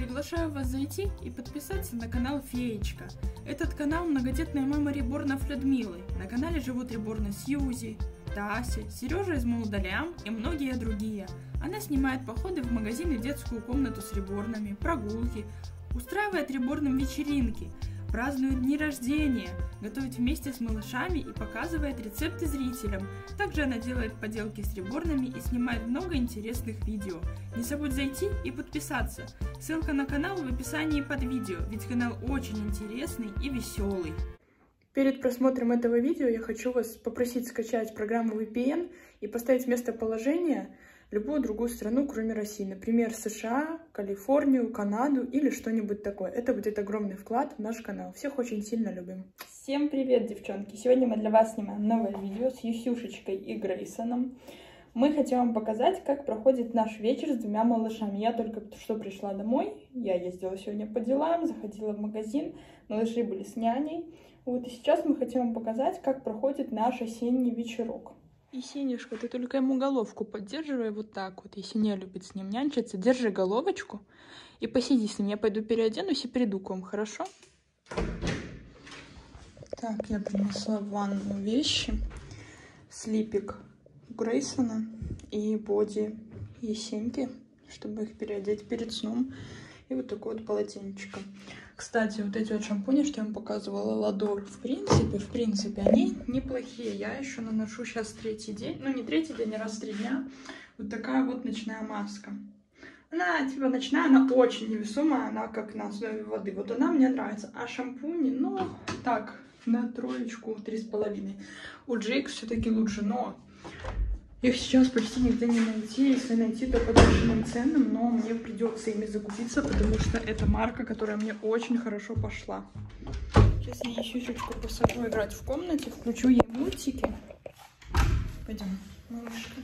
Приглашаю вас зайти и подписаться на канал Феечка. Этот канал многодетная мама реборнов Людмилы. На канале живут реборны Сьюзи, Тася, Сережа из Молодолям и многие другие. Она снимает походы в магазин и детскую комнату с реборнами, прогулки, устраивает реборным вечеринки, празднует дни рождения, готовит вместе с малышами и показывает рецепты зрителям. Также она делает поделки с реборнами и снимает много интересных видео. Не забудь зайти и подписаться. Ссылка на канал в описании под видео, ведь канал очень интересный и веселый. Перед просмотром этого видео я хочу вас попросить скачать программу VPN и поставить местоположение любую другую страну, кроме России. Например, США, Калифорнию, Канаду или что-нибудь такое. Это будет огромный вклад в наш канал. Всех очень сильно любим. Всем привет, девчонки! Сегодня мы для вас снимаем новое видео с Юсюшечкой и Грейсоном. Мы хотим вам показать, как проходит наш вечер с двумя малышами. Я только что пришла домой. Я ездила сегодня по делам, заходила в магазин. Малыши были с няней. Вот и сейчас мы хотим вам показать, как проходит наш осенний вечерок. И, Синюшка, ты только ему головку поддерживай вот так вот. Если не любит с ним нянчиться, держи головочку и посиди с ним. Я пойду переоденусь и приду к вам, хорошо? Так, я принесла в ванну вещи. Слипик Грейсона и боди Есеньки, чтобы их переодеть перед сном. И вот такое вот полотенечко. Кстати, вот эти вот шампуни, что я вам показывала, Ладор, в принципе, они неплохие. Я еще наношу сейчас третий день. Ну, не третий день, а раз в 3 дня. Вот такая вот ночная маска. Она, типа, ночная, она очень невесомая, она как на основе воды. Вот она мне нравится. А шампуни, ну, так, на 3,5. У Джейкс все-таки лучше, но их сейчас почти нигде не найти. Если найти, то по бешеным ценам, но мне придется ими закупиться, потому что это марка, которая мне очень хорошо пошла. Сейчас я Юсюшечку посажу играть в комнате, включу ей мультики. Пойдем, малышка.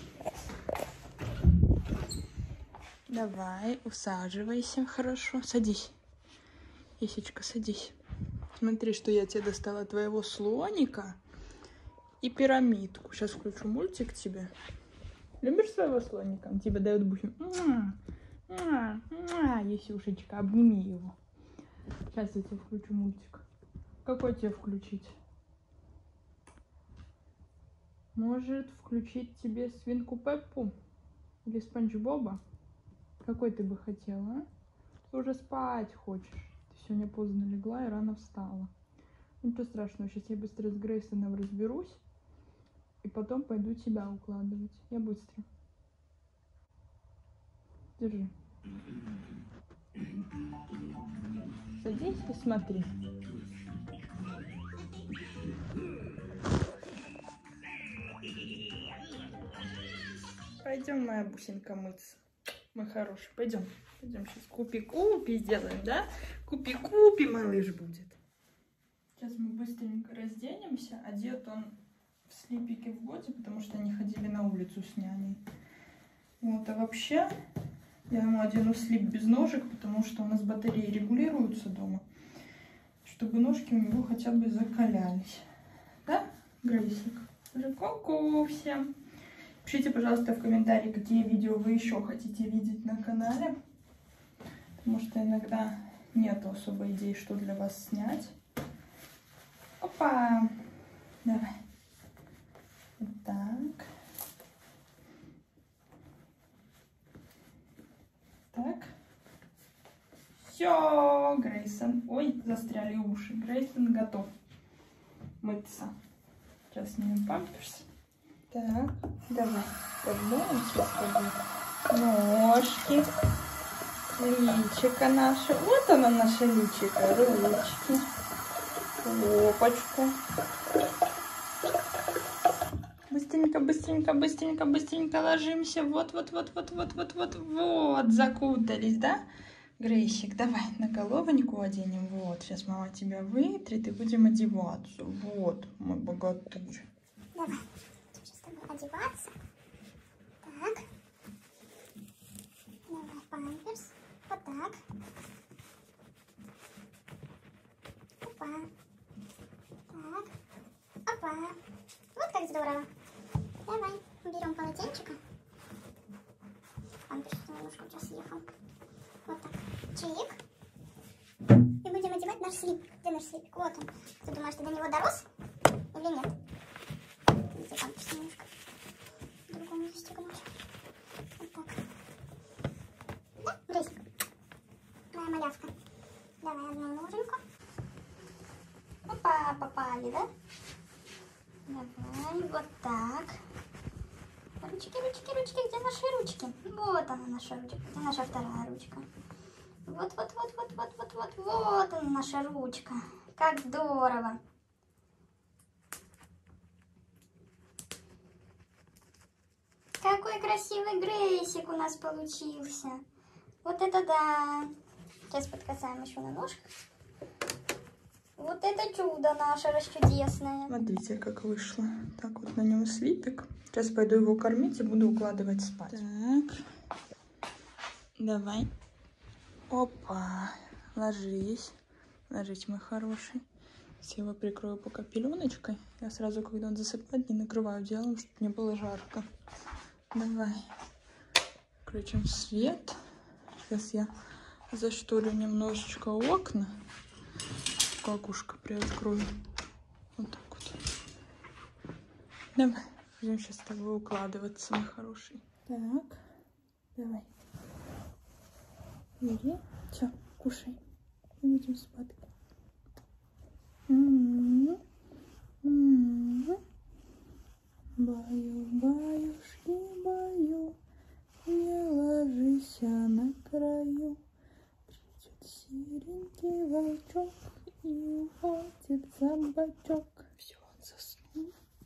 Давай, усаживайся, хорошо. Садись. Есечка, садись. Смотри, что я тебе достала твоего слоника и пирамидку. Сейчас включу мультик тебе. Любишь своего слоника? Он тебе дает бусин. Есюшечка, обними его. Сейчас я тебе включу мультик. Какой тебе включить? Может включить тебе Свинку Пеппу? Или Спанч Боба? Какой ты бы хотела, а? Ты уже спать хочешь. Ты сегодня поздно легла и рано встала. Ничего страшного, сейчас я быстро с Грейсоном разберусь. И потом пойду тебя укладывать. Я быстро. Держи. Садись и смотри. Пойдем, моя бусинка, мыться. Мой хороший, пойдем. Пойдем сейчас купи-купи сделаем, да? Купи-купи, малыш будет. Сейчас мы быстренько разденемся. Одет он в слипике в боди, потому что они ходили на улицу с няней. Вот, а вообще я ему одену слип без ножек, потому что у нас батареи регулируются дома, чтобы ножки у него хотя бы закалялись. Да, Грейсик? Ку-ку всем! Пишите, пожалуйста, в комментарии, какие видео вы еще хотите видеть на канале, потому что иногда нет особой идеи, что для вас снять. Опа! Давай. Вот так. Так. Все, Грейсон. Ой, застряли уши. Грейсон готов мыться. Сейчас снимем памперс. Так, давай. Поднимемся с тобой. Ножки. Личико наше. Вот оно, наше личико. Ручки. Лопочку. Быстренько, быстренько, быстренько, быстренько ложимся. Вот, закутались, да? Грейсик, давай на головоньку оденем. Вот, сейчас мама тебя вытрет и будем одеваться. Вот, мой богатырь. Давай, сейчас с тобой одеваться. Так. Давай памперс. Вот так. Опа. Так. Опа. Вот как здорово. Давай, берем полотенчика. Памперс немножко сейчас съехал. Вот так. чик. И будем одевать наш слипик. Где наш слипик? Вот он. Ты думаешь, ты до него дорос? Или нет? Видите, памперс немножко другому застегнуть. Вот так. Да, Грейсик? Моя малявка. Давай одну ноженьку. Опа, попали, да? Давай, вот так. Ручки, ручки, ручки. Где наши ручки? Вот она наша ручка. Где наша вторая ручка? Вот, вот, вот, вот, вот, вот, вот, вот она наша ручка. Как здорово. Какой красивый Грейсик у нас получился. Вот это да. Сейчас подкасаем еще на ножках. Вот это чудо наше расчудесное. Смотрите, как вышло. Так вот на нем слипик. Сейчас пойду его кормить и буду укладывать спать. Так. Давай. Опа. Ложись. Ложись, мой хороший. Сейчас я его прикрою пока пеленочкой. Я сразу, когда он засыпает, не накрываю делом, чтобы не было жарко. Давай. Включим свет. Сейчас я зашторю немножечко окна. Окушко приоткрою. Вот так вот. Давай. Будем сейчас с тобой укладываться, мой хороший. Так. Давай. Бери. Все, кушай. И будем спать. Баю, баюшки, баю, не ложись на краю. Придет серенький волчок и ухватит за бочок. Все, он заснул.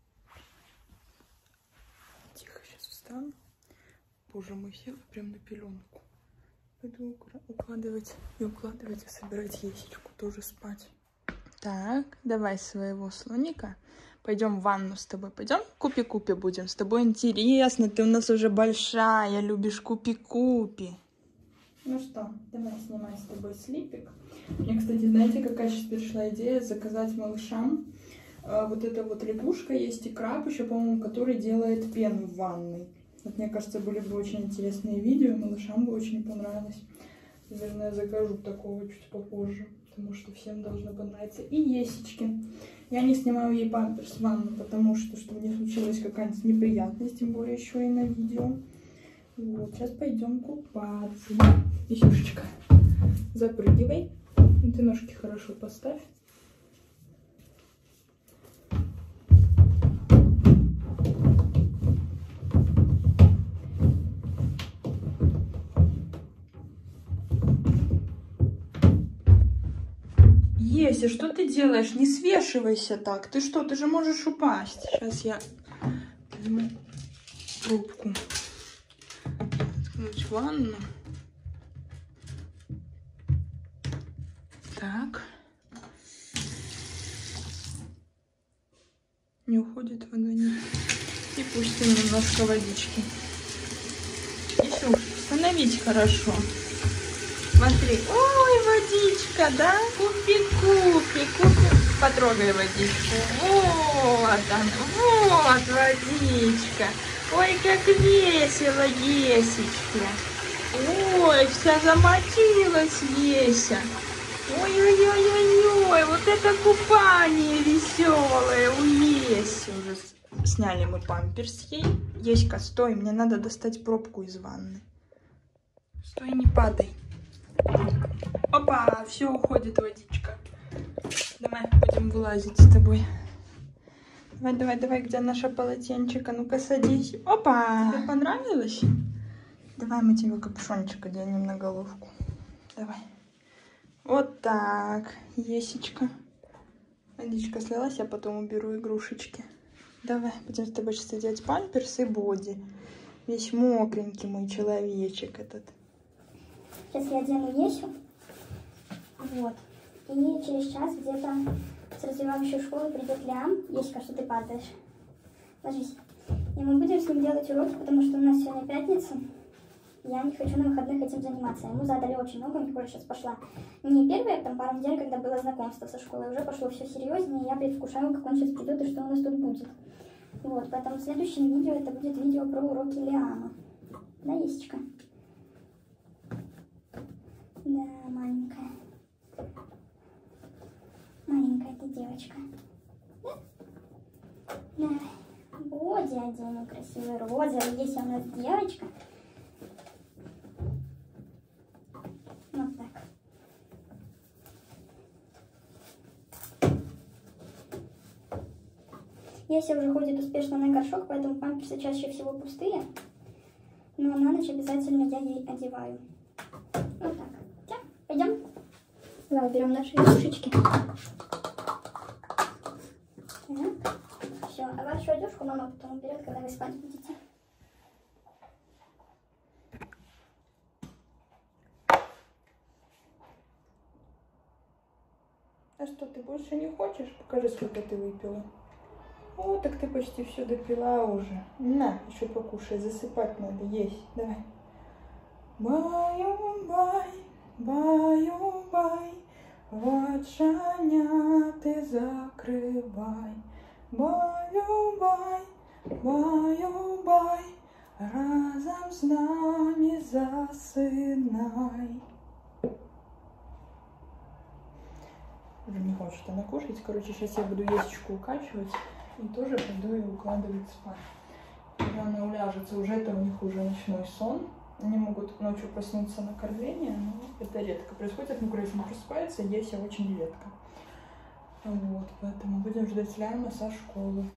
Тихо, сейчас встану. Боже мой, села прям на пеленку. Пойду укладывать и собирать Есечку тоже спать. Так, давай своего слоника. Пойдем в ванну с тобой. Пойдем купи-купи будем. С тобой интересно. Ты у нас уже большая. Любишь купи-купи. Ну что, давай снимай с тобой слипик. Мне, кстати, знаете, какая сейчас пришла идея? Заказать малышам. Вот эта вот лягушка есть и краб еще, по-моему, который делает пену в ванной. Вот, мне кажется, были бы очень интересные видео. Малышам бы очень понравилось. Наверное, закажу такого чуть попозже. Потому что всем должно понравиться. И Есечки. Я не снимаю ей памперс в ванну, потому что, чтобы не случилась какая-нибудь неприятность, тем более еще и на видео. Вот, сейчас пойдем купаться. Есюшечка, запрыгивай. Ты ножки хорошо поставь. Еся, что ты делаешь? Не свешивайся так. Ты что? Ты же можешь упасть. Сейчас я возьму трубку. Открыть ванну. Так. Не уходит вода, нет. И пустим немножко водички. Еще установить хорошо. Смотри. Ой, водичка, да? Купи-купи, купи. Потрогай водичку. Вот она, вот водичка. Ой, как весело, Есечке. Ой, вся замочилась, Еся. Ой-ой-ой-ой-ой, вот это купание веселое у Еси. Уже сняли мы памперс ей. Еська, стой, мне надо достать пробку из ванны. Стой, не падай. Опа, все, уходит водичка. Давай, будем вылазить с тобой. Давай, давай, давай, где наше полотенчик? А ну-ка, садись. Опа! Тебе понравилось? Давай мы тебе капюшончик оденем на головку. Давай. Вот так, Есечка. Водичка слилась, я потом уберу игрушечки. Давай, будем с тобой сейчас одевать памперс и боди. Весь мокренький мой человечек этот. Сейчас я одену Есю. Вот. И через час где-то с развивающей школы придет Лиам. Еська, что ты падаешь? Ложись. И мы будем с ним делать уроки, потому что у нас сегодня пятница. Я не хочу на выходных этим заниматься. Ему задали очень много, у него сейчас пошла не первая, там пару недель, когда было знакомство со школой, уже пошло все серьезнее, и я предвкушаю, как он сейчас придет и что у нас тут будет. Вот, поэтому в следующем видео это будет видео про уроки Лиама. Да, Есечка? Да. Да, маленькая. Маленькая ты девочка. Да? Да. Боди оденем красивый розовый. Здесь у нас девочка. Вот так. Еся уже ходит успешно на горшок, поэтому памперсы чаще всего пустые. Но на ночь обязательно я ей одеваю. Вот так. Все, пойдем. Давай берем наши игрушечки. Так. Все, а вашу одежку мама потом уберет, когда вы спать будете. А что, ты больше не хочешь? Покажи, сколько ты выпила. О, так ты почти все допила уже. На, еще покушай, засыпать надо, есть. Давай. Баю-бай, баю-бай, очаняти закривай. Баю-бай, баю-бай, разом з нами засинай. Уже не хочет она кушать. Короче, сейчас я буду Есечку укачивать и тоже пойду ее укладывать спать. Когда она уляжется, уже это у них уже ночной сон. Они могут ночью проснуться на кормление, но это редко происходит. Ну, если не просыпается, Еся очень редко. Вот, поэтому будем ждать Ляма со школы.